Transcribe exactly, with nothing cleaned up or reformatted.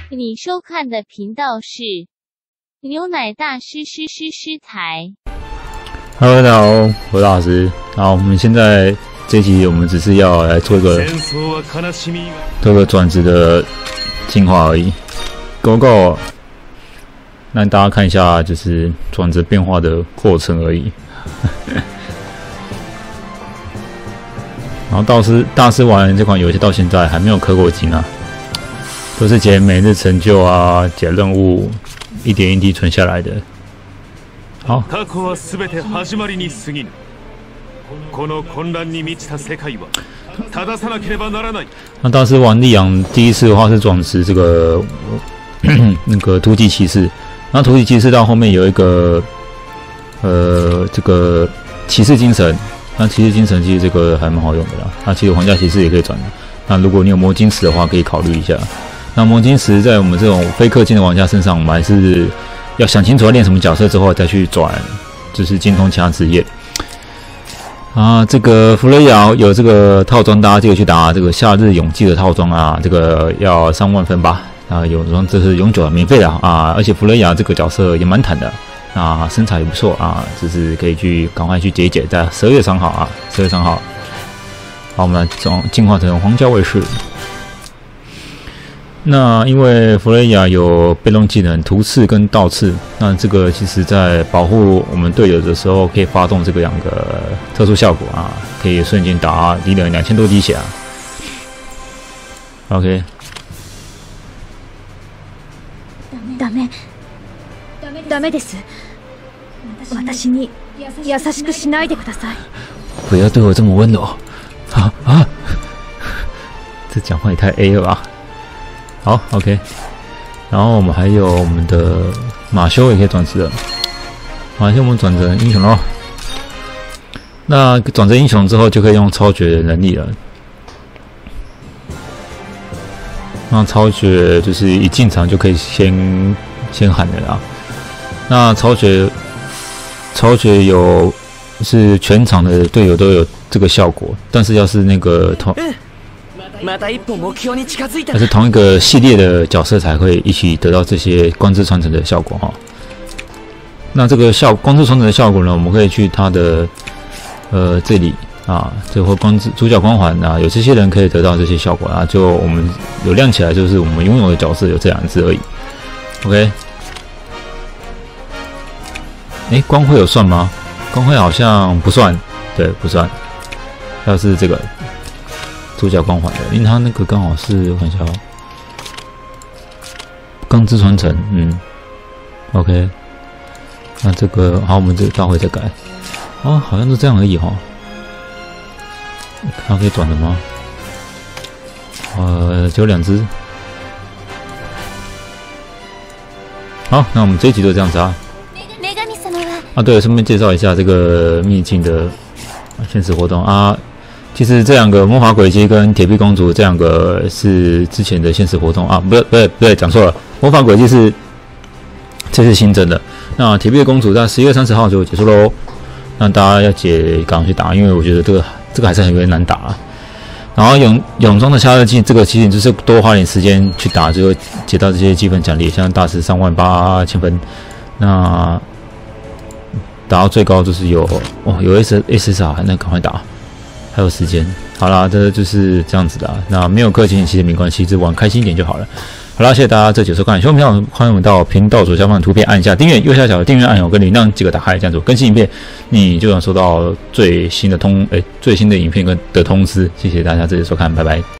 你收看的频道是牛奶大师师师师台。 Hello， 大家好，我是老师。好，我们现在这集我们只是要来做一个做个转职的进化而已，够够让大家看一下，就是转职变化的过程而已。然后大师大师玩这款游戏到现在还没有氪过金啊，都是解每日成就啊、解任务，一点一滴存下来的。好。那大师玩利昂第一次的话是转职这个那个突击骑士，那突击骑士到后面有一个呃这个骑士精神。那骑士精神其实这个还蛮好用的啦，那其实皇家骑士也可以转的。那如果你有魔晶石的话，可以考虑一下。那魔晶石在我们这种非氪金的玩家身上，我们还是要想清楚要练什么角色之后再去转，就是精通其他职业。啊，这个弗雷瑶有这个套装，大家记得去打这个夏日永记的套装啊，这个要三万分吧。啊，有装这是永久的免费的啊，而且弗雷瑶这个角色也蛮坦的。啊，身材也不错啊，就是可以去赶快去解一解，在十二月三号啊，十二月三号。好，我们来从进化成皇家卫士。那因为弗雷亚有被动技能突刺跟倒刺，那这个其实在保护我们队友的时候，可以发动这个两个特殊效果啊，可以瞬间打敌人两千多滴血啊。OK。 ダメ、ダメです。私に優しくしないでください。 不要对我这么温柔啊啊！这讲话也太 A 了吧？好 ，OK。然后我们还有我们的马修也可以转职了。马修我们转成英雄咯。那转成英雄之后就可以用超绝的能力了。那超绝就是一进场就可以先先喊的啦。那超绝。超绝有是全场的队友都有这个效果，但是要是那个同，但是同一个系列的角色才会一起得到这些光之传承的效果哈。那这个效光之传承的效果呢，我们可以去它的呃这里啊，这或光之主角光环啊，有这些人可以得到这些效果啊，就我们有亮起来，就是我们拥有的角色有这两只而已。OK。哎，光辉有算吗？光辉好像不算，对，不算。要是这个主角光环的，因为他那个刚好是我看一下哦，钢之传承，嗯 ，OK。那这个好，我们这个待会再改。哦，好像是这样而已哈、哦。它可以转的吗？呃，只有两只。好，那我们这一集就这样子啊。啊，对了，顺便介绍一下这个秘境的现实活动啊。其实这两个魔法轨迹跟铁臂公主这两个是之前的现实活动啊，不对不对不对，讲错了，魔法轨迹是这次新增的。那铁臂公主在十一月三十号就结束喽。那大家要解，赶快去打，因为我觉得这个这个还是很有点难打、啊。然后泳泳装的夏日季，这个其实就是多花点时间去打，就会解到这些积分奖励，像大师三万八千分，那。打到最高就是有哦，有 S S S R， 那赶快打，还有时间。好啦，这就是这样子的、啊。那没有氪金其实没关系，只玩开心一点就好了。好啦，谢谢大家这集收看，喜欢频道欢迎我们到频道左下方的图片按一下订阅，右下角的订阅按钮跟铃铛记得打开，这样子我更新影片你就能收到最新的通哎最新的影片跟的通知。谢谢大家这集收看，拜拜。